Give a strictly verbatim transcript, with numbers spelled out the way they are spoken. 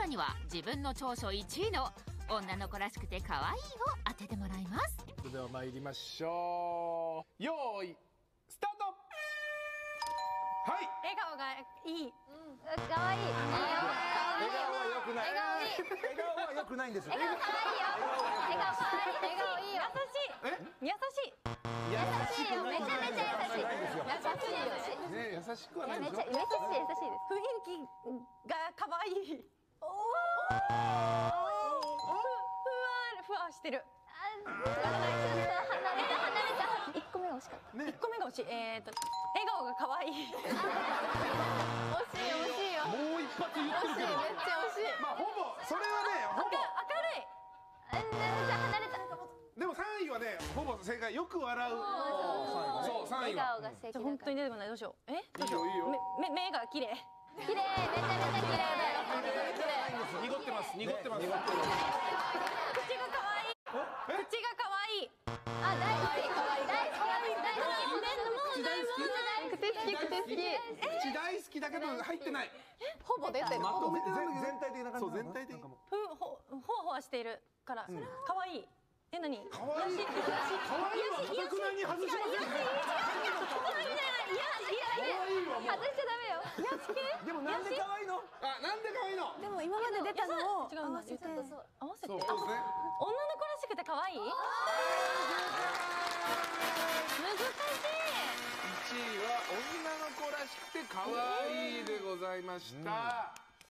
には自分の長所いちいの女の子らしくて可愛いを当ててもらいます。 それでは参りましょう。よーいスタート。はい。 笑顔がいい。 可愛い。 笑顔は良くない。 笑顔いい。 笑顔は良くないんですよ。 笑顔可愛いよ。笑顔可愛い。笑顔いいよ。 優しい。 優しいよ。めちゃめちゃ優しい。優しいよ。 ね優しくはないめでしょ。 ちゃめちゃ優しいです。 雰囲気が可愛い。おお。ふわふわしてる。 ちょっと離れた離れた。一個目が惜しかった。 一個目が惜しい。えっと笑顔が可愛い。惜しい惜しいよ。 もう一発言ってるけど。 めっちゃ惜しい。 まあほぼそれはねほぼ。 明るい。 めっちゃ離れた。 でもさんいはねほぼ正解。よく笑う。そうさんいは。 笑顔が素敵だから。 本当に出てこない。どうしよう。え？どうしよう。 いいよいいよ。 目目が綺麗。 綺麗。めちゃめちゃ綺麗だよ。 濁ってます濁ってます。 口が可愛い。口が可愛い。 あ、大好き。大好き。大好き。 口好き口好き。口大好きだけど入ってない。 ほぼ出てる。 まとめてなんだけど。 全体的な感じ。 そう全体的。 ふほほわほわしているから可愛い。え、何？ 可愛い。可愛いはかたくなに外しますね。 外しちゃダメよ。 でもなんで可愛いの？ あ、なんで可愛いの？ でも今まで出たのを違うんだ。 合わせて。 合わせて。 そうですね。 女の子らしくて可愛い？難しい。 いちいは女の子らしくて可愛いでございました。